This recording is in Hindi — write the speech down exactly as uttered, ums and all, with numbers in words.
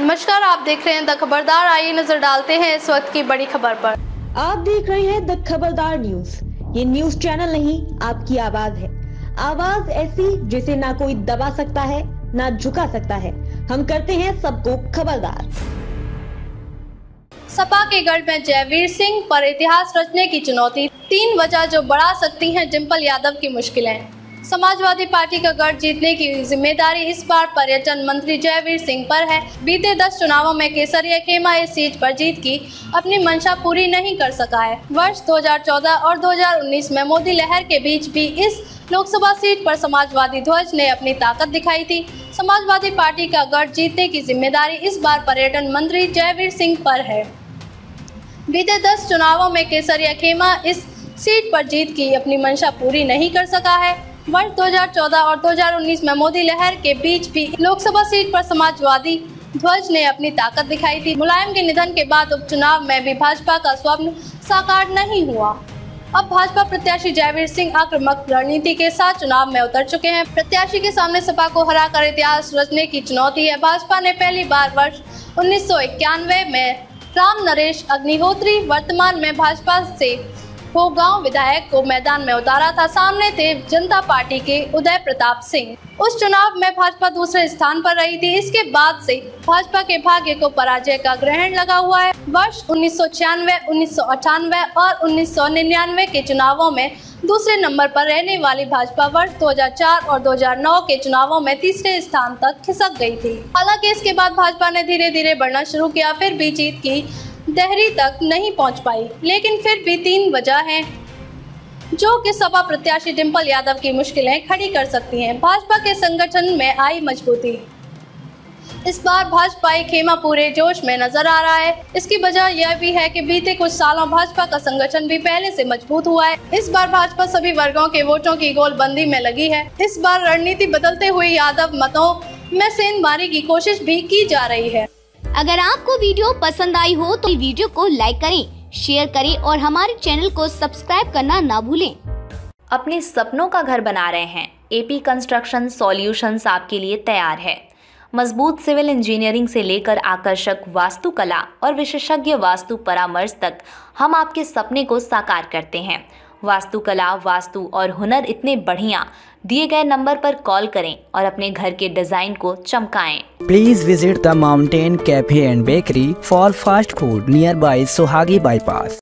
नमस्कार, आप देख रहे हैं द खबरदार। आइए नजर डालते हैं इस वक्त की बड़ी खबर पर। आप देख रहे हैं द खबरदार न्यूज। ये न्यूज चैनल नहीं, आपकी आवाज है। आवाज ऐसी जिसे ना कोई दबा सकता है, ना झुका सकता है। हम करते हैं सबको खबरदार। सपा के गढ़ में जयवीर सिंह पर इतिहास रचने की चुनौती। तीन वजह जो बढ़ा सकती हैं डिंपल यादव की मुश्किलें। समाजवादी पार्टी का गढ़ जीतने की जिम्मेदारी इस बार पर्यटन मंत्री जयवीर सिंह पर है। बीते दस चुनावों में केसरिया खेमा इस सीट पर जीत की अपनी मंशा पूरी नहीं कर सका है। वर्ष दो हज़ार चौदह और दो हज़ार उन्नीस में मोदी लहर के बीच भी इस लोकसभा सीट पर समाजवादी ध्वज ने अपनी ताकत दिखाई थी। समाजवादी पार्टी का गढ़ जीतने की जिम्मेदारी इस बार पर्यटन मंत्री जयवीर सिंह पर है। बीते दस चुनावों में केसरिया खेमा इस सीट पर जीत की अपनी मंशा पूरी नहीं कर सका है। वर्ष दो हज़ार चौदह और दो हज़ार उन्नीस में मोदी लहर के बीच भी लोकसभा सीट पर समाजवादी ध्वज ने अपनी ताकत दिखाई थी। मुलायम के निधन के बाद उपचुनाव में भी भाजपा का स्वप्न साकार नहीं हुआ। अब भाजपा प्रत्याशी जयवीर सिंह आक्रामक रणनीति के साथ चुनाव में उतर चुके हैं। प्रत्याशी के सामने सपा को हराकर इतिहास रचने की चुनौती है। भाजपा ने पहली बार वर्ष उन्नीस सौ इक्यानवे में राम नरेश अग्निहोत्री, वर्तमान में भाजपा से वो गांव विधायक को मैदान में उतारा था। सामने थे जनता पार्टी के उदय प्रताप सिंह। उस चुनाव में भाजपा दूसरे स्थान पर रही थी। इसके बाद से भाजपा के भाग्य को पराजय का ग्रहण लगा हुआ है। वर्ष उन्नीस सौ छियानवे, उन्नीस सौ अट्ठानवे और उन्नीस सौ निन्यानवे के चुनावों में दूसरे नंबर पर रहने वाली भाजपा वर्ष दो हज़ार चार और दो हज़ार नौ के चुनावों में तीसरे स्थान तक खिसक गई थी। हालांकि इसके बाद भाजपा ने धीरे धीरे बढ़ना शुरू किया, फिर भी जीत की दहरी तक नहीं पहुंच पाई। लेकिन फिर भी तीन वजह हैं जो कि सपा प्रत्याशी डिंपल यादव की मुश्किलें खड़ी कर सकती हैं। भाजपा के संगठन में आई मजबूती। इस बार भाजपाई खेमा पूरे जोश में नजर आ रहा है। इसकी वजह यह भी है कि बीते कुछ सालों भाजपा का संगठन भी पहले से मजबूत हुआ है। इस बार भाजपा सभी वर्गों के वोटों की गोलबंदी में लगी है। इस बार रणनीति बदलते हुए यादव मतों में सेंधमारी की कोशिश भी की जा रही है। अगर आपको वीडियो पसंद आई हो तो वीडियो को लाइक करें, शेयर करें और हमारे चैनल को सब्सक्राइब करना ना भूलें। अपने सपनों का घर बना रहे हैं? एपी कंस्ट्रक्शन सॉल्यूशंस आपके लिए तैयार है। मजबूत सिविल इंजीनियरिंग से लेकर आकर्षक वास्तुकला और विशेषज्ञ वास्तु परामर्श तक हम आपके सपने को साकार करते हैं। वास्तुकला, वास्तु और हुनर इतने बढ़िया। दिए गए नंबर पर कॉल करें और अपने घर के डिजाइन को चमकाएं। Please visit the Mountain Cafe and Bakery for fast food nearby Sohagi Bypass.